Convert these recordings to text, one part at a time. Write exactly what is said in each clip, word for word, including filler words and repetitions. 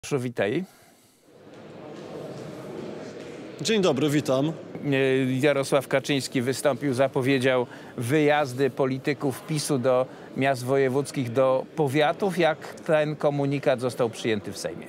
Witaj. Dzień dobry, witam. Jarosław Kaczyński wystąpił, zapowiedział wyjazdy polityków PiSu do miast wojewódzkich, do powiatów. Jak ten komunikat został przyjęty w Sejmie?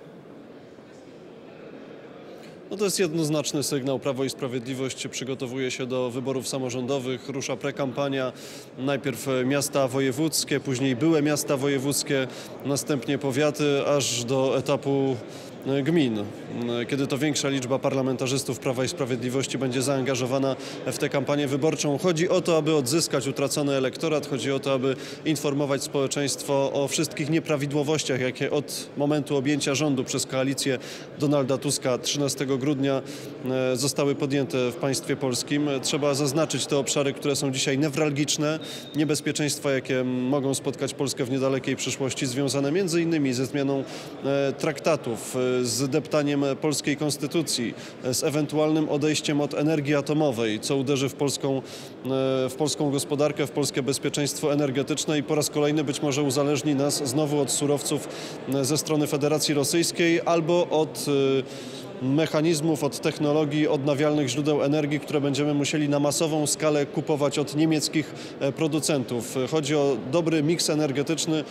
No to jest jednoznaczny sygnał. Prawo i Sprawiedliwość przygotowuje się do wyborów samorządowych. Rusza prekampania. Najpierw miasta wojewódzkie, później były miasta wojewódzkie, następnie powiaty, aż do etapu gmin. Kiedy to większa liczba parlamentarzystów Prawa i Sprawiedliwości będzie zaangażowana w tę kampanię wyborczą. Chodzi o to, aby odzyskać utracony elektorat. Chodzi o to, aby informować społeczeństwo o wszystkich nieprawidłowościach, jakie od momentu objęcia rządu przez koalicję Donalda Tuska trzynastego grudnia zostały podjęte w państwie polskim. Trzeba zaznaczyć te obszary, które są dzisiaj newralgiczne. Niebezpieczeństwa, jakie mogą spotkać Polskę w niedalekiej przyszłości, związane między innymi ze zmianą traktatów, z deptaniem polskiej konstytucji, z ewentualnym odejściem od energii atomowej, co uderzy w polską, w polską gospodarkę, w polskie bezpieczeństwo energetyczne i po raz kolejny być może uzależni nas znowu od surowców ze strony Federacji Rosyjskiej albo od mechanizmów, od technologii odnawialnych źródeł energii, które będziemy musieli na masową skalę kupować od niemieckich producentów. Chodzi o dobry miks energetyczny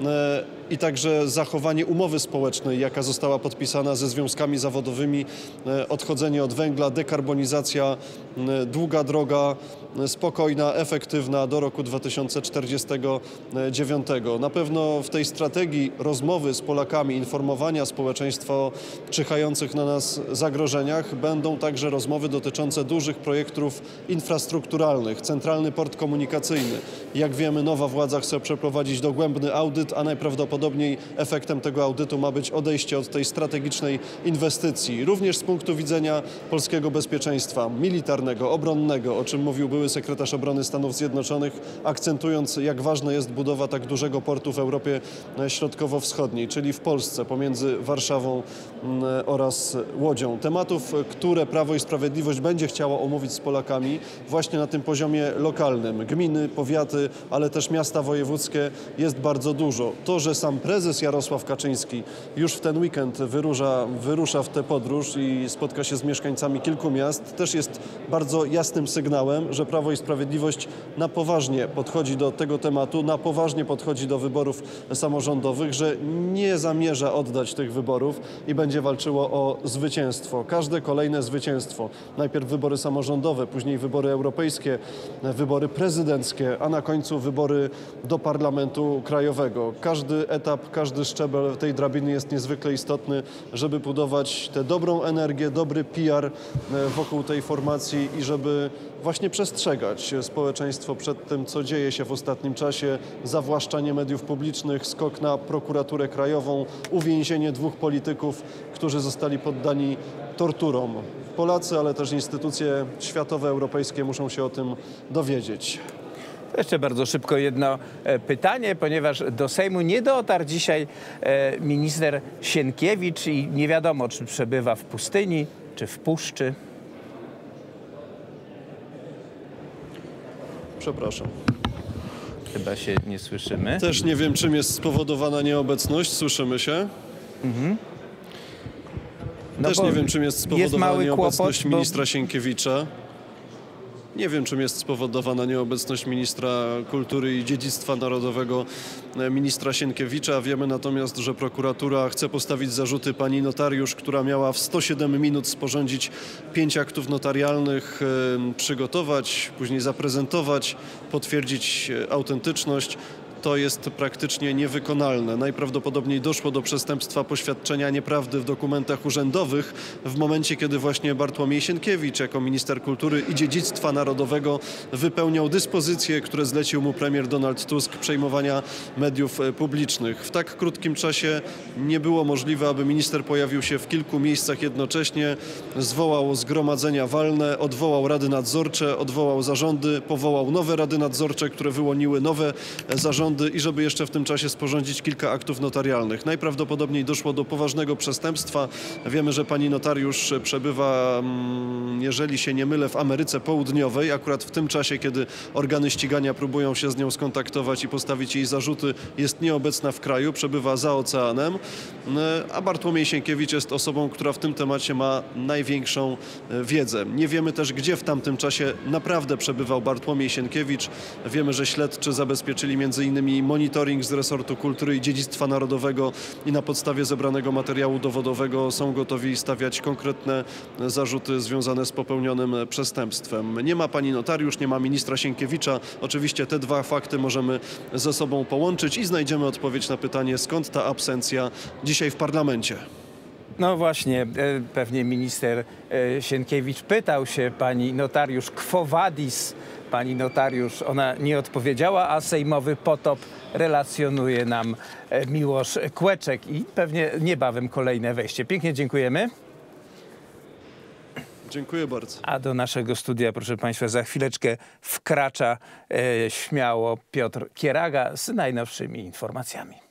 i także zachowanie umowy społecznej, jaka została podpisana ze związkami zawodowymi, odchodzenie od węgla, dekarbonizacja, długa droga, spokojna, efektywna do roku dwa tysiące czterdziestego dziewiątego. Na pewno w tej strategii rozmowy z Polakami, informowania społeczeństwa o czyhających na nas zagrożeniach będą także rozmowy dotyczące dużych projektów infrastrukturalnych. Centralny port komunikacyjny. Jak wiemy, nowa władza chce przeprowadzić dogłębny audyt, a najprawdopodobniej efektem tego audytu ma być odejście od tej strategicznej inwestycji. Również z punktu widzenia polskiego bezpieczeństwa militarnego, obronnego, o czym mówił były sekretarz obrony Stanów Zjednoczonych, akcentując, jak ważna jest budowa tak dużego portu w Europie Środkowo-Wschodniej, czyli w Polsce, pomiędzy Warszawą oraz Łodzią. Tematów, które Prawo i Sprawiedliwość będzie chciało omówić z Polakami właśnie na tym poziomie lokalnym. Gminy, powiaty, ale też miasta wojewódzkie jest bardzo dużo. To, że sam prezes Jarosław Kaczyński już w ten weekend wyrusza, wyrusza w tę podróż i spotka się z mieszkańcami kilku miast, też jest bardzo jasnym sygnałem, że Prawo i Sprawiedliwość na poważnie podchodzi do tego tematu, na poważnie podchodzi do wyborów samorządowych, że nie zamierza oddać tych wyborów i będzie walczyło o zwycięstwo. Każde kolejne zwycięstwo. Najpierw wybory samorządowe, później wybory europejskie, wybory prezydenckie, a na końcu wybory do Parlamentu Krajowego. Każdy etap, każdy szczebel tej drabiny jest niezwykle istotny, żeby budować tę dobrą energię, dobry P R wokół tej formacji i żeby właśnie przestrzegać społeczeństwo przed tym, co dzieje się w ostatnim czasie. Zawłaszczanie mediów publicznych, skok na prokuraturę krajową, uwięzienie dwóch polityków, którzy zostali poddani torturom. Polacy, ale też instytucje światowe, europejskie muszą się o tym dowiedzieć. Jeszcze bardzo szybko jedno pytanie, ponieważ do Sejmu nie dotarł dzisiaj minister Sienkiewicz i nie wiadomo, czy przebywa w pustyni, czy w puszczy. Przepraszam. Chyba się nie słyszymy. Też nie wiem, czym jest spowodowana nieobecność. Słyszymy się? Mhm. No Też nie wiem, czym jest spowodowana jest nieobecność kłopot, ministra bo... Sienkiewicza. Nie wiem, czym jest spowodowana nieobecność ministra kultury i dziedzictwa narodowego, ministra Sienkiewicza. Wiemy natomiast, że prokuratura chce postawić zarzuty pani notariusz, która miała w sto siedem minut sporządzić pięć aktów notarialnych, przygotować, później zaprezentować, potwierdzić autentyczność. To jest praktycznie niewykonalne. Najprawdopodobniej doszło do przestępstwa poświadczenia nieprawdy w dokumentach urzędowych w momencie, kiedy właśnie Bartłomiej Sienkiewicz jako minister kultury i dziedzictwa narodowego wypełniał dyspozycje, które zlecił mu premier Donald Tusk przejmowania mediów publicznych. W tak krótkim czasie nie było możliwe, aby minister pojawił się w kilku miejscach jednocześnie, zwołał zgromadzenia walne, odwołał rady nadzorcze, odwołał zarządy, powołał nowe rady nadzorcze, które wyłoniły nowe zarządy. sądy i żeby jeszcze w tym czasie sporządzić kilka aktów notarialnych. Najprawdopodobniej doszło do poważnego przestępstwa. Wiemy, że pani notariusz przebywa, jeżeli się nie mylę, w Ameryce Południowej, akurat w tym czasie, kiedy organy ścigania próbują się z nią skontaktować i postawić jej zarzuty, jest nieobecna w kraju, przebywa za oceanem, a Bartłomiej Sienkiewicz jest osobą, która w tym temacie ma największą wiedzę. Nie wiemy też, gdzie w tamtym czasie naprawdę przebywał Bartłomiej Sienkiewicz. Wiemy, że śledczy zabezpieczyli między innymi monitoring z resortu kultury i dziedzictwa narodowego i na podstawie zebranego materiału dowodowego są gotowi stawiać konkretne zarzuty związane z popełnionym przestępstwem. Nie ma pani notariusz, nie ma ministra Sienkiewicza. Oczywiście te dwa fakty możemy ze sobą połączyć i znajdziemy odpowiedź na pytanie, skąd ta absencja dzisiaj w parlamencie. No właśnie, e, pewnie minister e, Sienkiewicz pytał się pani notariusz quo vadis. Pani notariusz, ona nie odpowiedziała, a sejmowy potop relacjonuje nam e, Miłosz Kłeczek i pewnie niebawem kolejne wejście. Pięknie dziękujemy. Dziękuję bardzo. A do naszego studia, proszę państwa, za chwileczkę wkracza e, śmiało Piotr Kieraga z najnowszymi informacjami.